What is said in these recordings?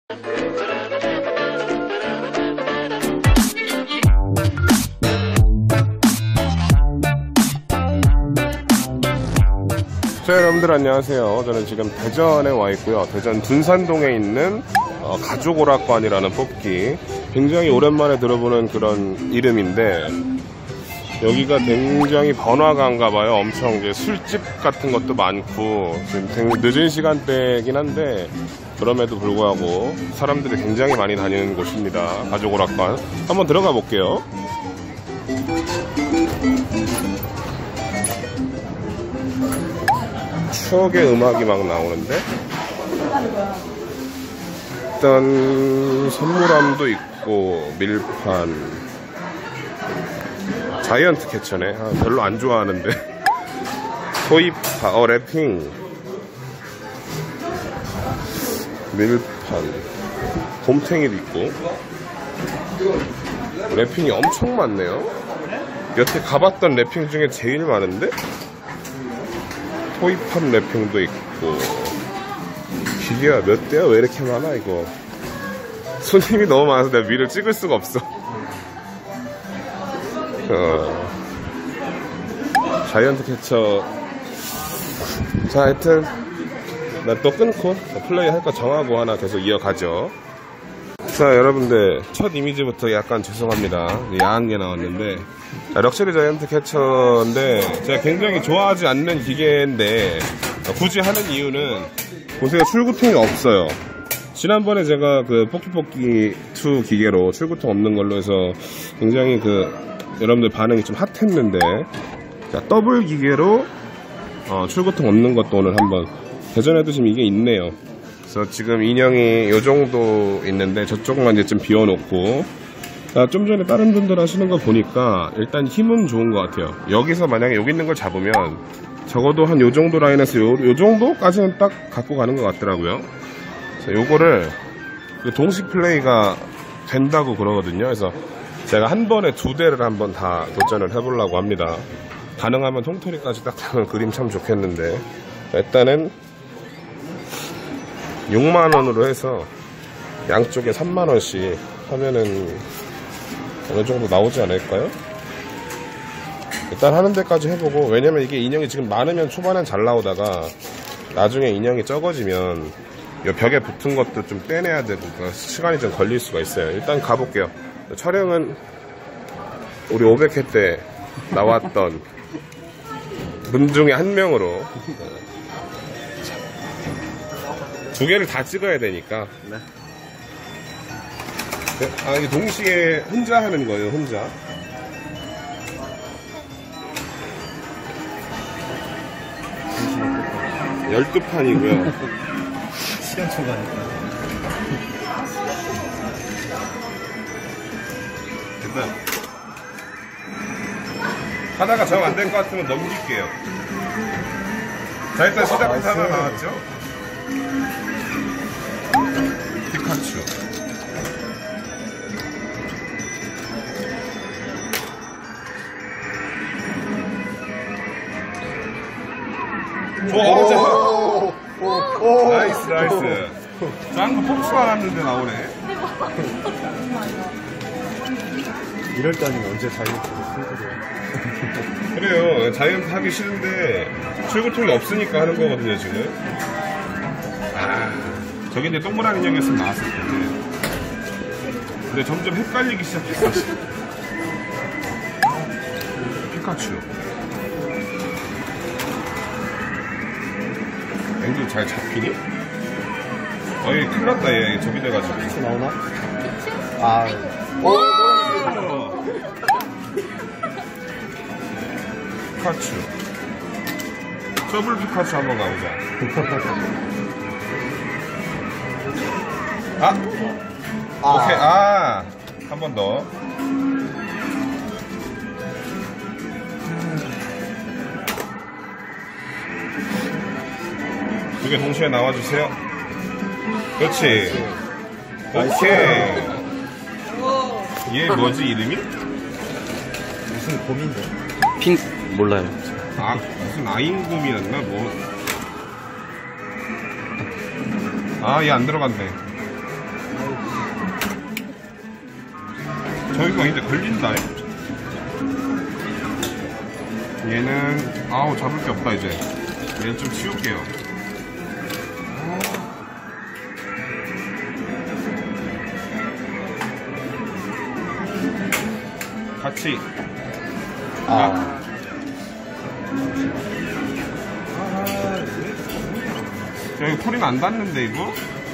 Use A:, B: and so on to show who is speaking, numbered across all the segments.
A: 자, 여러분들 안녕하세요. 저는 지금 대전에 와 있고요. 대전 둔산동에 있는 가족오락관이라는 뽑기, 굉장히 오랜만에 들어보는 그런 이름인데, 여기가 굉장히 번화가인가 봐요. 엄청 이제 술집 같은 것도 많고, 지금 굉장히 늦은 시간대이긴 한데 그럼에도 불구하고 사람들이 굉장히 많이 다니는 곳입니다. 가족오락관 한번 들어가 볼게요. 추억의 음악이 막 나오는데, 일단 선물함도 있고 밀판, 자이언트 캐쳐네. 별로 안 좋아하는데. 토이파, 랩핑, 밀판, 곰탱이도 있고. 랩핑이 엄청 많네요. 여태 가봤던 랩핑 중에 제일 많은데? 토이팝 랩핑도 있고. 기계가 몇 대야? 왜 이렇게 많아 이거. 손님이 너무 많아서 내가 위를 찍을 수가 없어. 자이언트 캐쳐. 자, 하여튼 나 또 끊고 플레이 할 거 정하고 하나 계속 이어가죠. 자, 여러분들 첫 이미지부터 약간 죄송합니다. 야한 게 나왔는데, 럭셔리 자이언트 캐쳐인데 제가 굉장히 좋아하지 않는 기계인데 굳이 하는 이유는, 보세요, 출구통이 없어요. 지난번에 제가 그 뽑기2 기계로 출구통 없는 걸로 해서 굉장히 여러분들 반응이 좀 핫했는데, 자, 더블 기계로 출구통 없는 것도 오늘 한번, 대전에도 지금 이게 있네요. 그래서 지금 인형이 요 정도 있는데 저쪽만 이제 좀 비워놓고, 좀 전에 다른 분들 하시는 거 보니까 일단 힘은 좋은 것 같아요. 여기서 만약에 여기 있는 걸 잡으면 적어도 한 요 정도 라인에서 요 정도까지는 딱 갖고 가는 것 같더라고요. 그래서 요거를 동시 플레이가 된다고 그러거든요. 그래서 제가 한 번에 2대를 한번 다 도전을 해보려고 합니다. 가능하면 통토리까지 딱 하면 그림 참 좋겠는데, 일단은 6만원으로 해서 양쪽에 3만원씩 하면은 어느 정도 나오지 않을까요? 일단 하는 데까지 해보고, 왜냐면 이게 인형이 지금 많으면 초반엔 잘 나오다가 나중에 인형이 적어지면 이 벽에 붙은 것도 좀 떼내야 되고 시간이 좀 걸릴 수가 있어요. 일단 가볼게요. 촬영은 우리 500회 때 나왔던 분 중에 한 명으로 2개를 다 찍어야 되니까. 네. 이게 동시에 혼자 하는 거예요, 혼자.
B: 잠시만.
A: 12판이고요.
B: 시간 초과니까.
A: 일단 하다가 정 안 된 것 같으면 넘길게요. 자, 일단 시작부터 하나 나왔죠? 피카츄. 나이스, 나이스. 짱구 폭수가 났는데 나오네.
B: 이럴 때 아니면 언제 자이언트를 쓸 거예요?
A: 그래요. 자이언트 하기 싫은데 출구통이 없으니까 하는 거거든요, 지금. 저기 이제 동그란 인형이었으면 나왔을 텐데. 근데 점점 헷갈리기 시작했어. 피카츄. 앵글 잘 잡히니? 어이, 큰일 났다, 얘. 저기 돼가지고.
B: 혹시 나오나?
A: 피카츄. 더블 피카츄 한번 가보자. 오케이. 한 번 더. 두 개 동시에 나와주세요. 그렇지. 오케이. 얘 뭐지, 이름이?
B: 무슨 곰인데?
C: 핑 몰라요.
A: 무슨 아인곰이었나? 얘 안 들어갔네. 저기가 이제 걸린다. 얘는 아우 잡을 게 없다. 이제 얘는 좀 치울게요. 같이 여기 풀이 안 닿는데 이거?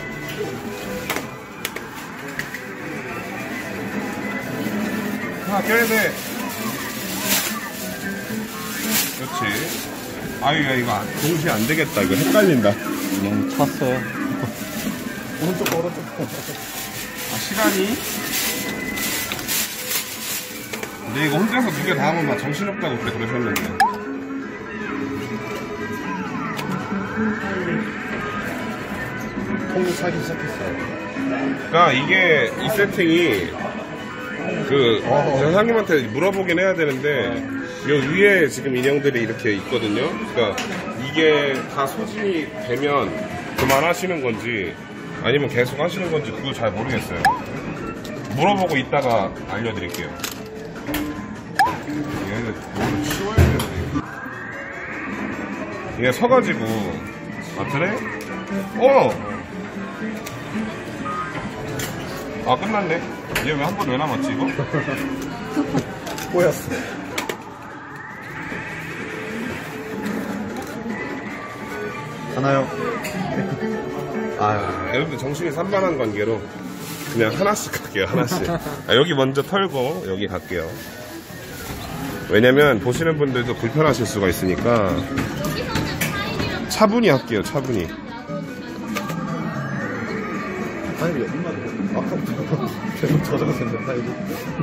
A: 하나 껴야 돼. 그렇지. 아유 야 이거 동시에 안 되겠다. 이거 헷갈린다.
C: 그냥 찼어요.
B: 오른쪽.
A: 아 시간이? 근데 이거 혼자서 두 개 다 하면 막 정신없다고 그때 그러셨는데.
B: 통이 차기 시작했어요.
A: 그러니까 이게 이 세팅이 그 사장님한테 물어보긴 해야 되는데 요 위에 지금 인형들이 이렇게 있거든요. 그러니까 이게 다 소진이 되면 그만하시는 건지 아니면 계속 하시는 건지 그거 잘 모르겠어요. 물어보고 이따가 알려드릴게요. 얘는 뭘 치워야 되는데 얘 서가지고 아 그래? 아 끝났네. 얘 왜 한 번 왜 남았지 이거?
B: 꼬였어. 하나요? 아유.
A: 여러분들 정신이 산만한 관계로 그냥 하나씩 갈게요. 하나씩. 여기 먼저 털고 여기 갈게요. 왜냐면 보시는 분들도 불편하실 수가 있으니까 차분히 할게요. 차분히.
B: 타일이 얼마나 아까부터 계속 젖어서 있는 타일이.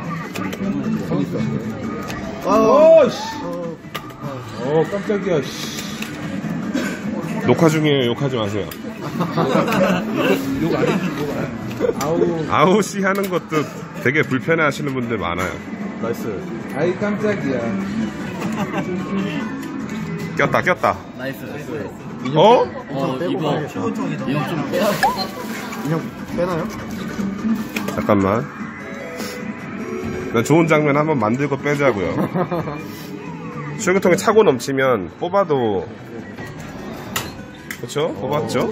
A: 깜짝이야. 녹화 중이에요. 욕하지 마세요.
B: 욕 아니야.
A: 아웃이 하는 것도 되게 불편해 하시는 분들 많아요.
B: 나이스.
D: 아이 깜짝이야.
A: 꼈다.
C: 나이스.
A: 어?
C: 이거 인형 좀 빼야.
B: 인형 빼나요?
A: 잠깐만. 좋은 장면 한번 만들고 빼자고요. 출구통에 차고 넘치면 뽑아도 그렇죠? 뽑았죠?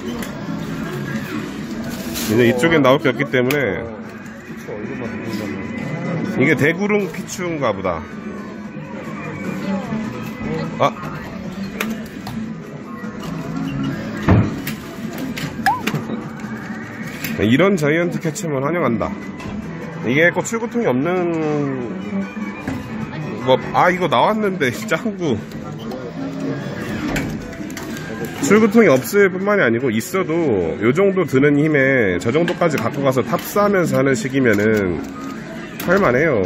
A: 이제 이쪽엔 나올 게 없기 때문에
B: 피치 얼굴만 누른다면.
A: 이게 대구릉 피추인가 보다. 아 이런 자이언트 캐치면 환영한다. 이게 꼭 출구통이 없는 이거 나왔는데 짱구 출구통이 없을 뿐만이 아니고 있어도 요 정도 드는 힘에 저 정도까지 갖고 가서 탑스하면서 하는 식이면은 할만해요.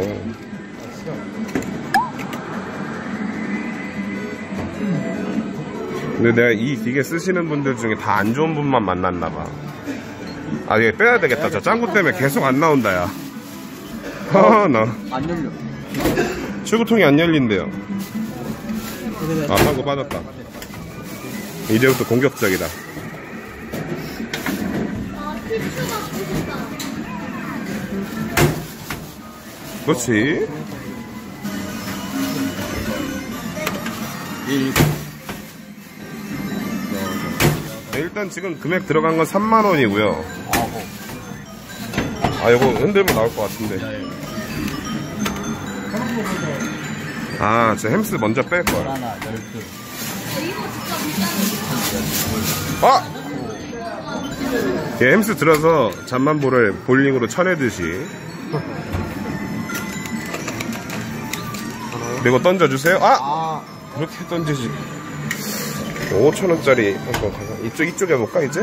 A: 근데 내가 이 기계 쓰시는 분들 중에 다 안 좋은 분만 만났나봐. 아, 이거 빼야 되겠다. 저 짱구 때문에 계속 안 나온다, 야. 나.
C: 안 열려.
A: 출구통이 안 열린대요. 아, 방구 빠졌다. 이제부터 공격적이다. 그렇지. 일단 지금 금액 들어간 건 3만원이고요. 아, 이거 흔들면 나올 것 같은데. 아, 저 햄스 먼저 뺄걸.
C: 하나, 12.
A: 아! 예, 햄스 들어서 잠만보를 볼링으로 쳐내듯이. 그리고 던져주세요. 아! 그렇게 던지지. 5,000원짜리 한번 가자. 이쪽에 볼까, 이제?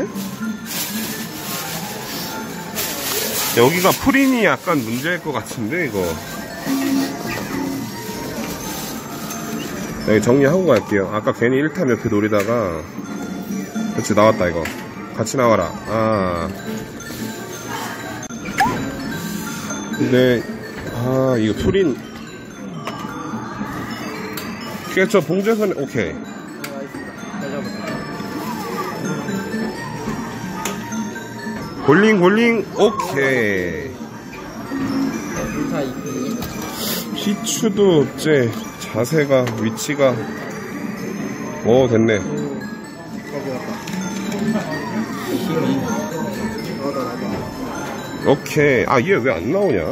A: 여기가 프린이 약간 문제일 것 같은데, 이거. 여기 정리하고 갈게요. 아까 괜히 1탐 옆에 노리다가. 그렇지, 나왔다, 이거. 같이 나와라. 아. 근데, 이거 프린. 저 봉제선, 오케이. 볼링, 오케이. 피추도 제 자세가 위치가 됐네. 오케이. 아, 얘 왜 안 나오냐?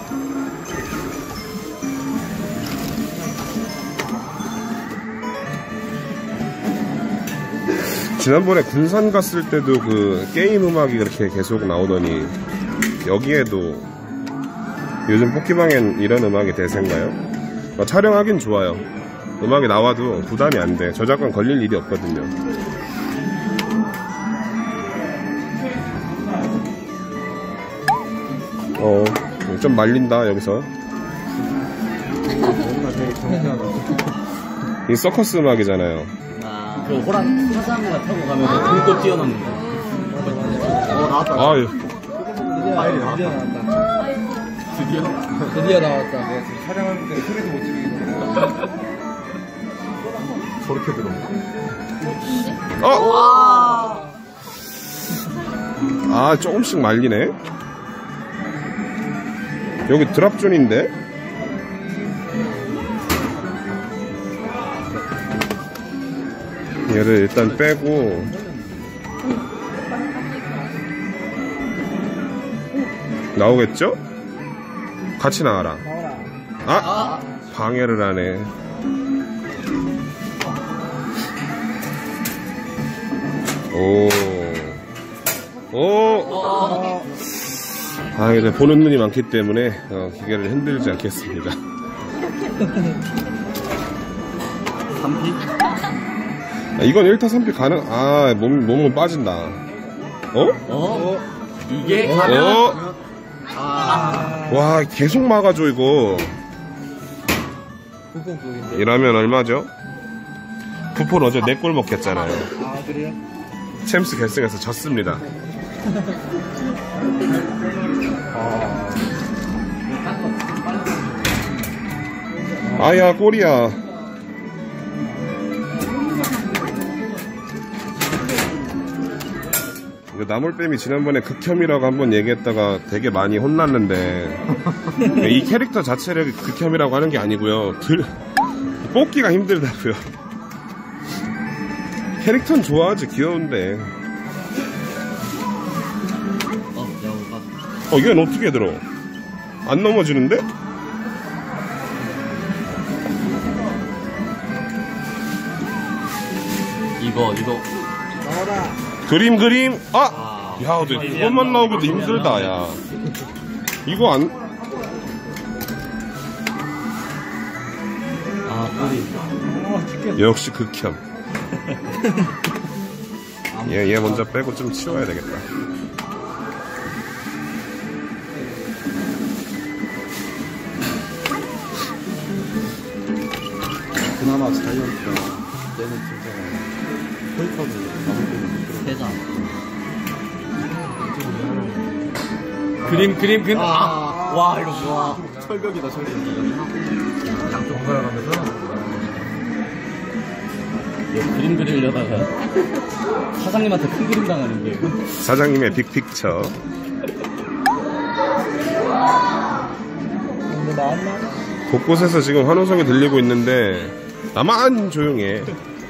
A: 지난번에 군산 갔을 때도 그 게임 음악이 그렇게 계속 나오더니 여기에도 요즘 뽑기방엔 이런 음악이 대세인가요? 촬영하긴 좋아요. 음악이 나와도 부담이 안 돼. 저작권 걸릴 일이 없거든요. 좀 말린다 여기서. 이 서커스 음악이잖아요.
C: 그 호랑 화상가 타고 가면 불꽃 뛰어넘는 거.
B: 나왔다.
A: 아유.
B: 파일이 나왔다.
C: 드디어 나왔다.
B: 내가 지금 촬영할 때 소리도 못 지르겠어. 저렇게 들어.
A: 아, 조금씩 말리네. 여기 드랍존인데? 얘를 일단 빼고 나오겠죠? 같이 나와라. 방해를 하네. 이제 보는 눈이 많기 때문에 기계를 흔들지 않겠습니다.
C: 3피?
A: 이건 1타 3피 가능. 몸은 빠진다.
C: 이게 가면
A: 와, 계속 막아줘 이거. 이러면 얼마죠? 부폰 어제 4골 먹겠잖아요.
C: 그래요?
A: 챔스 결승에서 졌습니다. 아야, 골이야. 이거 나물뱀이 지난번에 극혐이라고 한번 얘기했다가 되게 많이 혼났는데 이 캐릭터 자체를 극혐이라고 하는 게 아니고요. 뽑기가 힘들다고요. 캐릭터는 좋아하지. 귀여운데. 얘는 어떻게 들어? 안 넘어지는데?
C: 이거
B: 나와라.
A: 그림. 야, 근데 그것만 나오기도 힘들다, 야. 이거 안.
C: 꼬리.
A: 역시 극혐. 얘 먼저 빼고 좀 치워야 되겠다.
B: 그나마 자이언트가 얘는 진짜 포이터도
C: 세장. 그림. 와, 이거 뭐야.
B: 철벽이다, 철벽. 양쪽 번갈아가면서
C: 그림 그리려다가 사장님한테 큰 그림 당하는 게.
A: 사장님의 빅픽처. 곳곳에서 지금 환호성이 들리고 있는데 나만 조용해.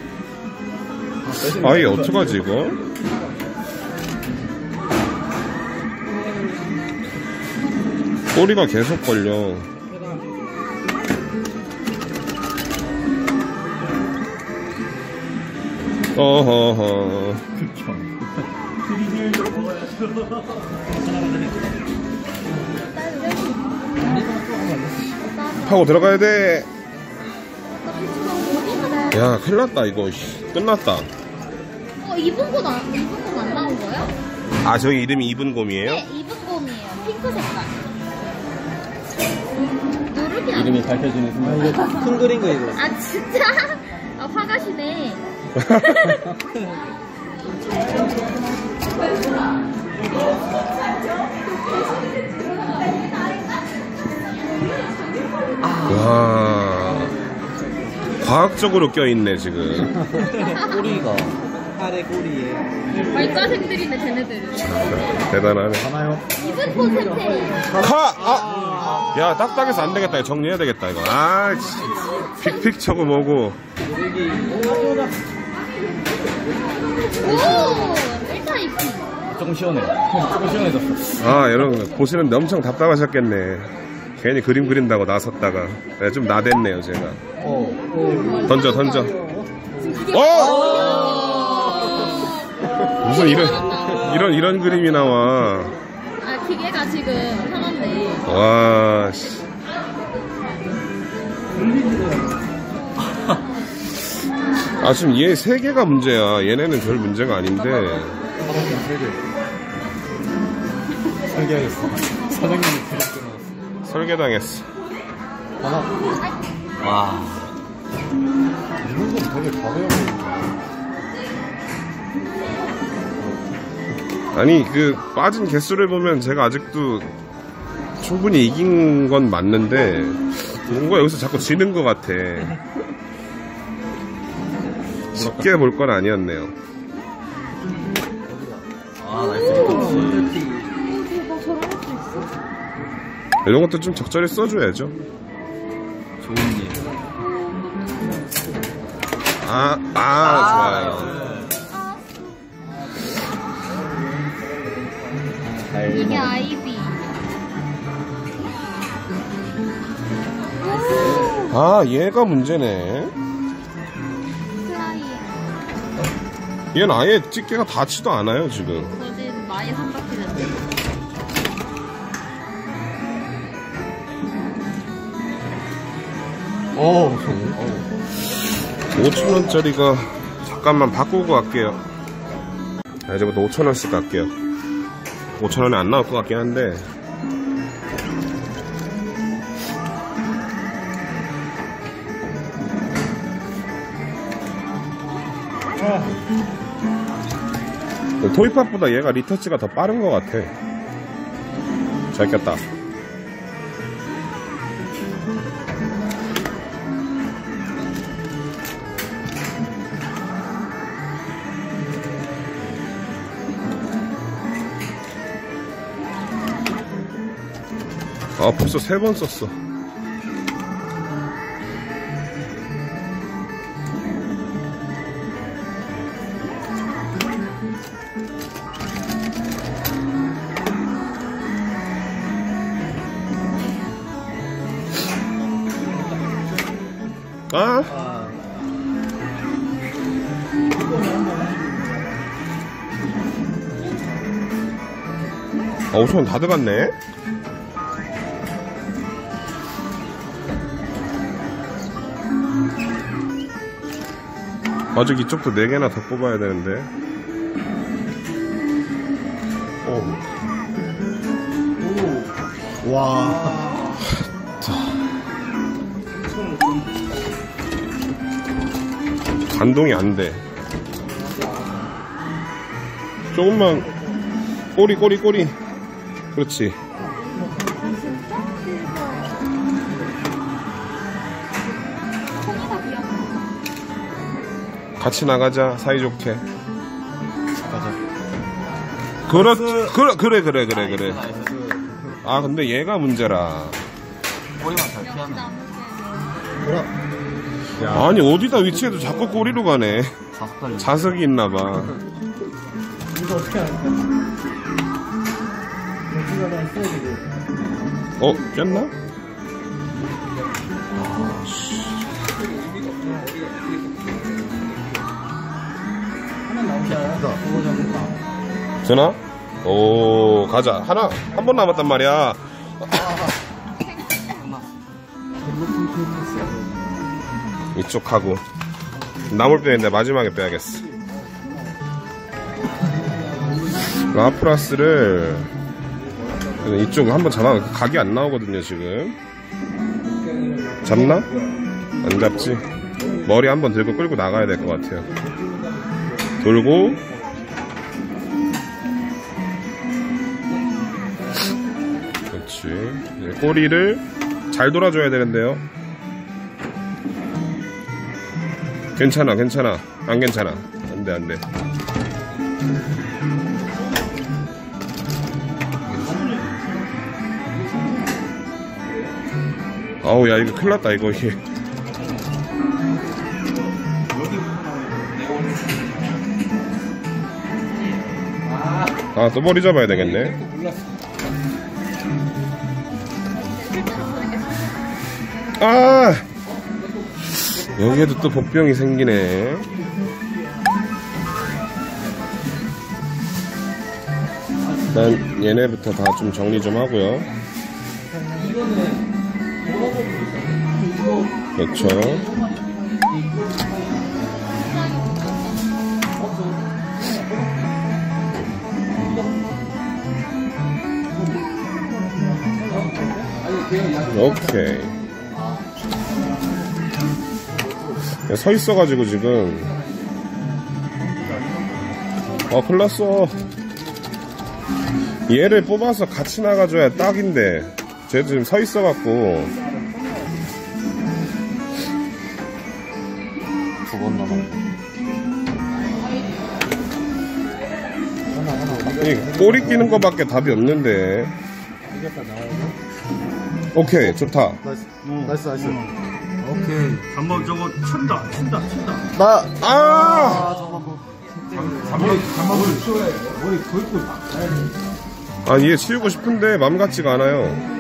A: 얘 어떡하지 이거? 꼬리가 계속 걸려. 어허허. 하고 들어가야 돼. 야, 큰일 났다 이거. 끝났다.
D: 2분 곰 안 나온 거예요?
A: 아, 저희 이름이 이분곰이에요?
D: 네, 2분 곰이에요. 핑크 색깔. 누르기 안
C: 이름이 밝혀지는 순간.
B: 이거 큰 그린 거 이거.
D: 아, 진짜? 화가시네.
A: 와, 과학적으로 껴있네 지금.
C: 꼬리가.
B: 팔의 꼬리에.
D: 말과생들이네, 쟤네들은.
A: 대단하네.
B: 하나요?
D: 2분 곰 세트.
A: 하! 야, 딱딱해서 안 되겠다. 이거 정리해야 되겠다, 이거. 아, 픽픽 쳐고 뭐고.
D: 오! 1타 2피.
C: 조금 시원해. 조금 시원해졌어.
A: 아, 여러분, 보시는데 엄청 답답하셨겠네. 괜히 그림 그린다고 나섰다가. 네, 좀 나댔네요, 제가. 던져. 무슨 이런 그림이 나와.
D: 아, 기계가 지금 화났네.
A: 와, 씨. 아, 지금 얘 3개가 문제야. 얘네는 별 문제가 아닌데.
B: 설계하겠어.
C: 사장님이 그림 끊어놨어.
A: 설계당했어.
C: 와.
B: 이런 건 되게 가벼워.
A: 아니, 그, 빠진 개수를 보면 제가 아직도 충분히 이긴 건 맞는데, 뭔가 여기서 자꾸 지는 것 같아. 쉽게 볼 건 아니었네요.
C: 아, 나이스.
D: 대박, 저런 것도 있어?
A: 이런 것도 좀 적절히 써줘야죠.
C: 좋은 일.
A: 좋아요.
D: 이게 아이비.
A: 아, 얘가 문제네.
D: 플라이.
A: 얘는 아예 집게가 닿지도 않아요, 지금.
D: 거진 많이 삼각지 됐네.
B: 어,
A: 5,000원짜리가 잠깐만 바꾸고 갈게요. 자, 이제부터 5,000원씩 갈게요. 5,000원에 안 나올 것 같긴 한데. 토이팝보다 얘가 리터치가 더 빠른 것 같아. 잘 꼈다. 아, 벌써 3번 썼어. 아? 아, 5,000원 다 들어갔네? 아직 이쪽도 4개나 더 뽑아야 되는데.
B: 와.
A: 반동이 안 돼. 조금만 꼬리. 그렇지. 같이 나가자, 사이좋게. 그래. 아, 근데 얘가 문제라.
C: 꼬리만 잘 피하면.
A: 아니, 어디다 위치해도 자꾸 꼬리로 가네.
C: 자석 달리.
A: 자석이 있나봐.
B: 이거 어떻게 할까? 여기가 써야 되고.
A: 꼈나? 되나? 오, 가자. 한 번 남았단 말이야. 이쪽 하고. 남을 빼는데 마지막에 빼야겠어. 라프라스를 이쪽 한번 잡아. 각이 안 나오거든요, 지금. 잡나? 안 잡지? 머리 한번 들고 끌고 나가야 될 것 같아요. 돌고. 그렇지. 꼬리를 잘 돌아줘야 되는데요. 괜찮아. 안 괜찮아. 안 돼. 아우, 야, 이거 큰일 났다, 이거. 이게. 아, 또 머리 잡아야 되겠네. 아! 여기에도 또 복병이 생기네. 일단 얘네부터 다 좀 정리 좀 하고요. 그렇죠. 오케이. 서 있어가지고 지금 큰일 났어. 얘를 뽑아서 같이 나가줘야 딱인데 쟤도 지금 서 있어갖고
B: 두 번 남았네.
A: 이 꼬리 끼는 거밖에 답이 없는데. 오케이, 좋다.
B: 나이스. 나이스, 나이스.
C: 오케이.
E: 잠깐 저거 친다.
B: 나!
A: 아, 얘 치우고 싶은데 맘 같지가 않아요.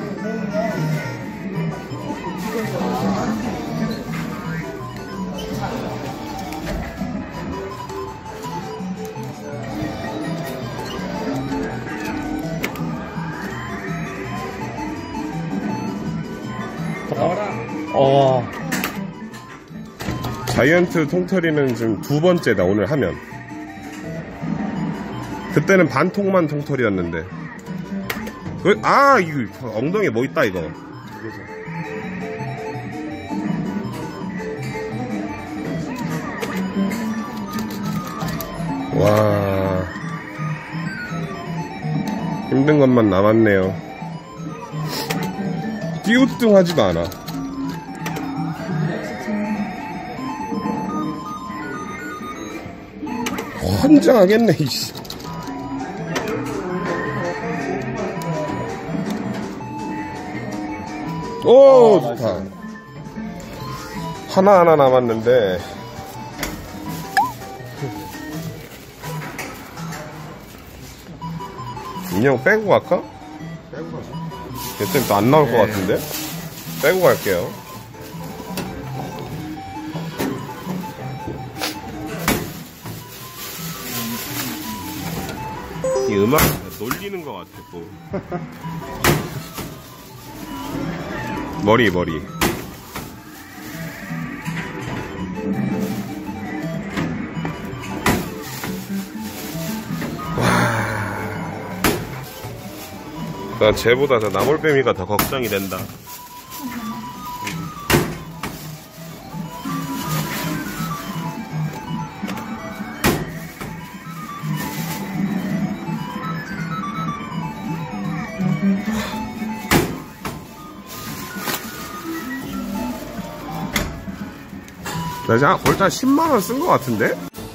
A: 자이언트 통털이는 지금 두 번째다, 오늘 하면. 그때는 반 통만 통털이었는데. 이거 엉덩이에 뭐 있다, 이거. 와, 힘든 것만 남았네요. 띄우뚱하지도 않아. 환장하겠네, 이씨. 오, 좋다. 하나하나 남았는데. 인형 빼고 갈까?
B: 빼고 가자.
A: 얘 또 안 나올 것 같은데? 빼고 갈게요. 이 음악 놀리는 것 같아, 또. 머리. 나 쟤보다 저 나몰뱀이가 더 걱정이 된다. 나 이제 일단 10만원 쓴 것 같은데?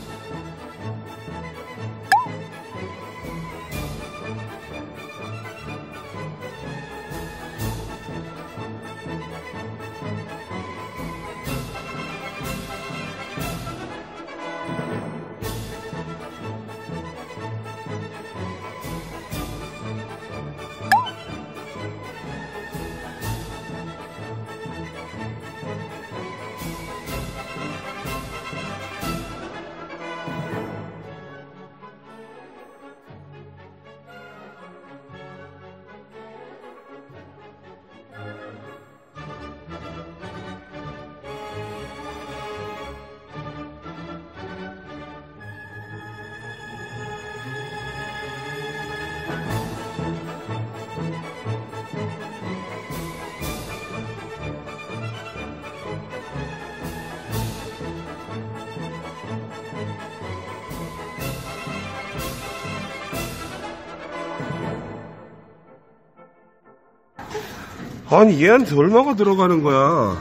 A: 아니, 얘한테 얼마가 들어가는 거야?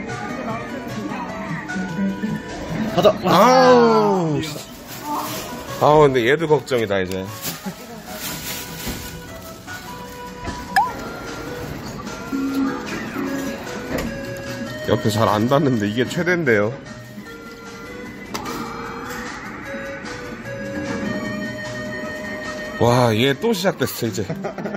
B: 가자!
A: 아우. 아, 근데 얘도 걱정이다, 이제. 옆에 잘 안 닿는데 이게 최대인데요. 와, 얘 또 시작됐어, 이제.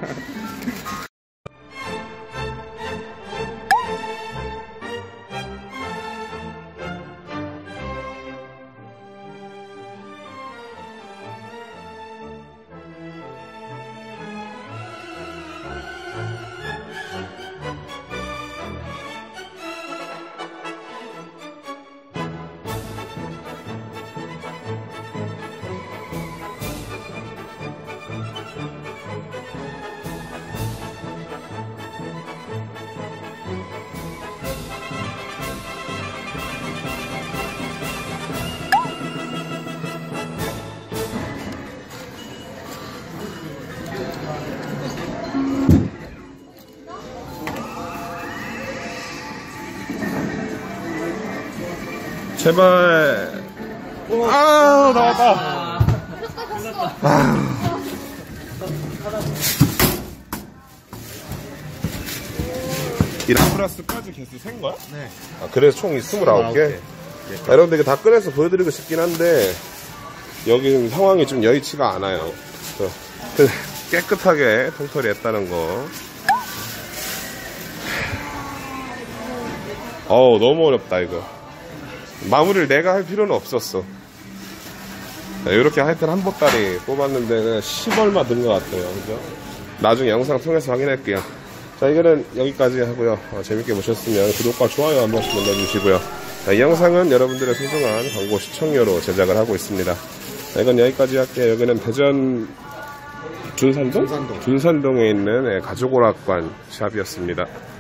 A: 제발. 아, 나왔다. 이 라플라스까지 개수 센 거야?
B: 네.
A: 아, 그래서 총 29개? 아, 여러분들 이거 다 꺼내서 보여드리고 싶긴 한데, 여기 상황이 좀 여의치가 않아요. 깨끗하게 통털이 했다는 거. 어우, 너무 어렵다, 이거. 마무리를 내가 할 필요는 없었어. 이렇게 하여튼 한 보따리 뽑았는데 10얼마 든 것 같아요. 그죠? 나중에 영상 통해서 확인할게요. 자, 이거는 여기까지 하고요. 재밌게 보셨으면 구독과 좋아요 한 번씩 눌러주시고요. 자, 이 영상은 여러분들의 소중한 광고 시청료로 제작을 하고 있습니다. 자, 이건 여기까지 할게요. 여기는 대전 준산동? 준산동에 있는 가족오락관 샵이었습니다.